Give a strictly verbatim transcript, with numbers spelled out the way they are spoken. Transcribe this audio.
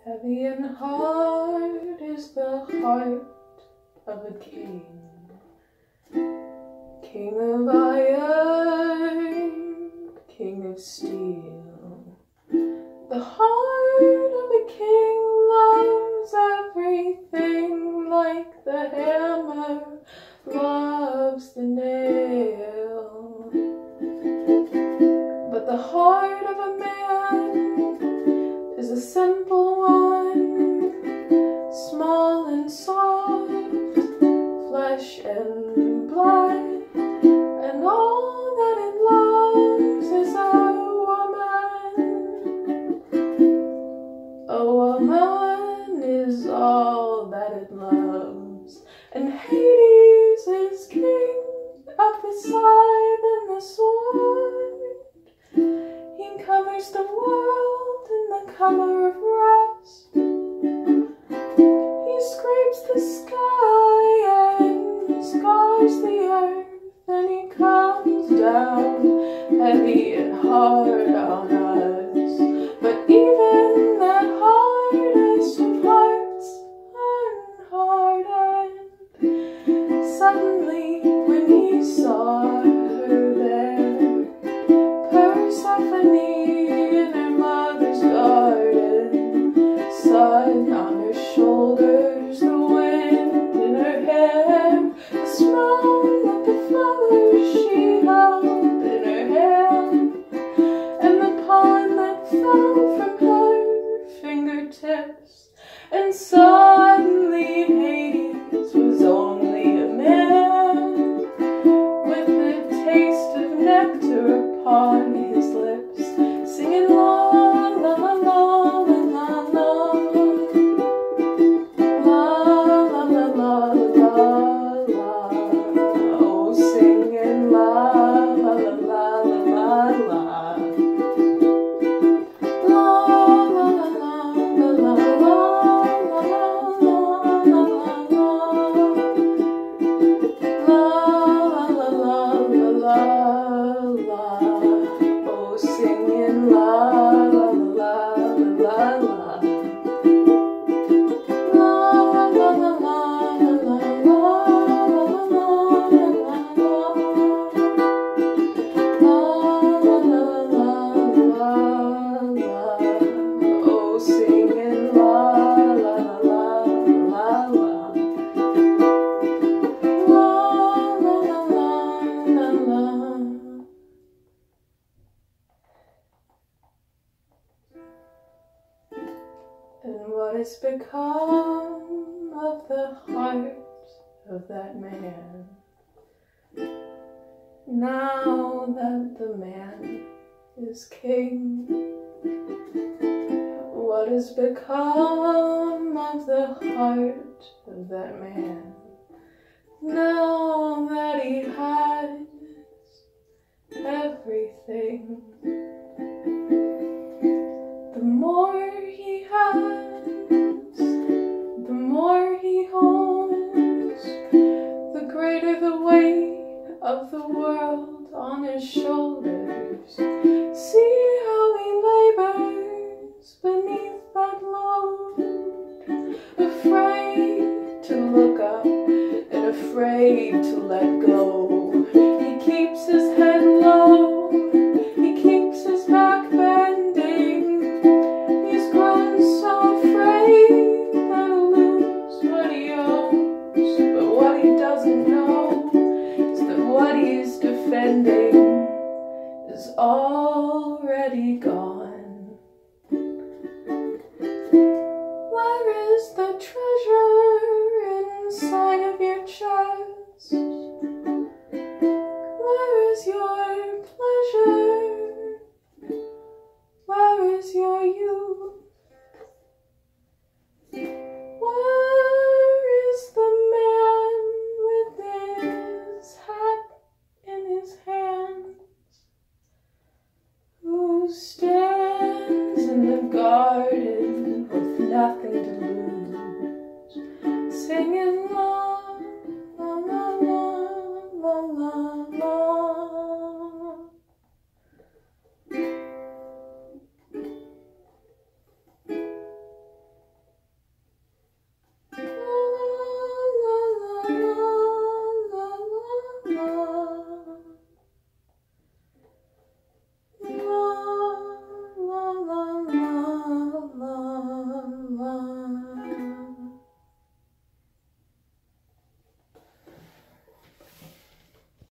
Heavy and hard is the heart of a king, king of iron, king of steel. The heart of a king loves everything like the hammer loves the nail. But the heart of a man is a simple one, small and soft, flesh and blood, and all that it loves is a woman. A woman is all that it loves, and Hades is king of the scythe and the sword. He covers the world in the color of rust. He scrapes the sky and scars the earth, and he comes down heavy and hard on us. But even that hardest of hearts unhardened, suddenly when he saw her there, Persephone in her mother's garden, sun on her shoulders, the wind in her hair, the smell of the flowers she held in her hand, and the pollen that fell from her fingertips. And suddenly Hades was only a man, with the taste of nectar upon his lips, singing la la la la la la la la la la la la la. Oh, singing la la la la la la la la la la la la la. And what has become of the heart of that man, now that the man is king? What has become of the heart of that man, now that he has everything? The more he has, the more he owns, the greater the weight of the world on his shoulders. See how he labors beneath that load, afraid to look up and afraid to let go. He keeps his head low, he keeps his back bending. He's grown so afraid that he'll lose what he owns. But what he doesn't know is that what he's defending is already gone. Where is the treasure inside of your chest? Where is your pleasure? Where is your youth? Where is the man with his hat in his hands, who stays